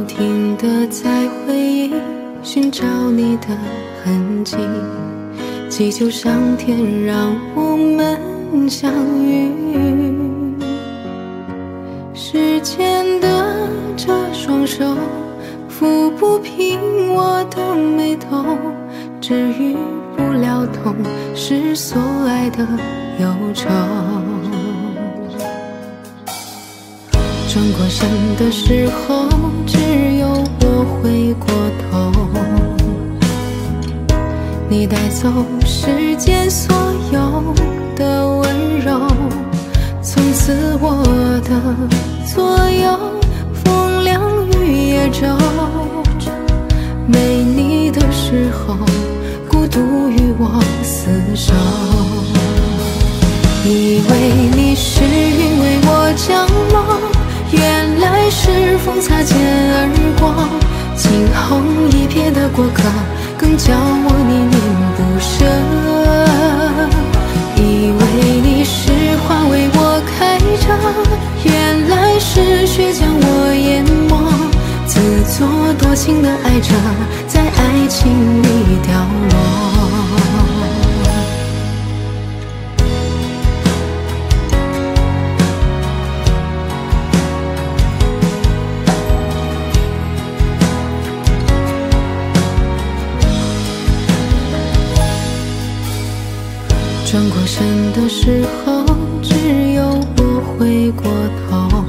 停地在回忆寻找你的痕迹，祈求上天让我们相遇。时间的这双手抚不平我的眉头，治愈不了痛，是所爱的忧愁。转过身的时候，只有我回过头，你带走世间所有的温柔，从此我的左右风凉雨也骤。没你的时候，孤独与我厮守。以为你是云为我降落，原来是风擦肩而过。惊鸿一瞥的过客，更叫我念念不舍。以为你是花为我开着，原来是雪将我淹没。自作多情的爱着，在爱情里掉落。转过身的时候，只有我回过头，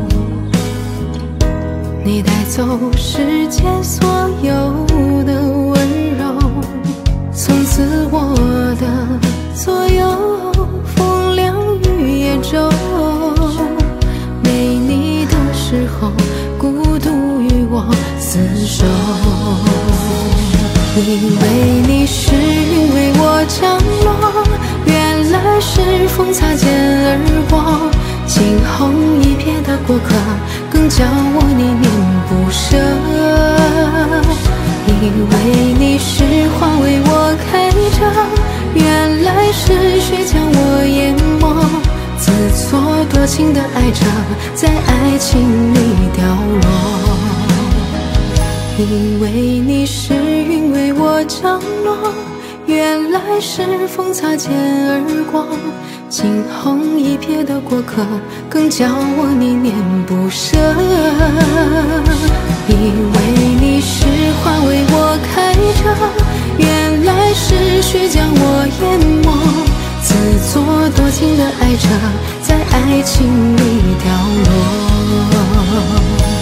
你带走世间所有的温柔，从此我的左右风凉雨也骤。没你的时候，孤独与我厮守。以为你是云为我降落，原来是风擦肩而过。惊鸿一瞥的过客，更叫我念念不舍。以为你是花为我开着，原来是雪将我淹没。自作多情的爱着，在爱情里掉落。以为你是云为我降落，原来是风擦肩而过。惊鸿一瞥的过客，更叫我念念不舍。以为你是花为我开着，原来是雪将我淹没。自作多情的爱着，在爱情里掉落。